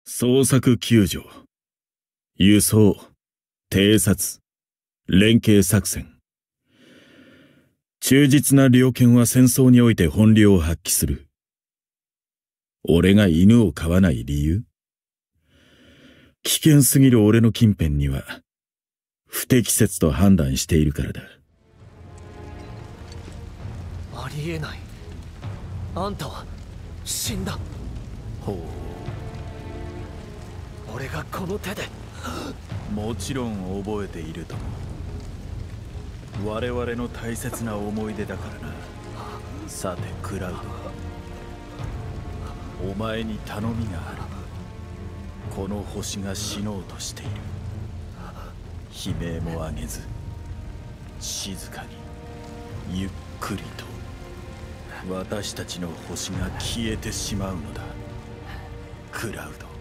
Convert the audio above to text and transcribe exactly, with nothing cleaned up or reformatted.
捜索救助、輸送、偵察、連携作戦。忠実な猟犬は戦争において本領を発揮する。俺が犬を飼わない理由？危険すぎる俺の近辺には、不適切と判断しているからだ。 ありえない。あんたは死んだ。 ほう。 俺がこの手で。 もちろん覚えているとも。我々の大切な思い出だからな。さてクラウド、お前に頼みがある。この星が死のうとしている。悲鳴も上げず、静かにゆっくりと私たちの星が消えてしまうのだ、クラウド。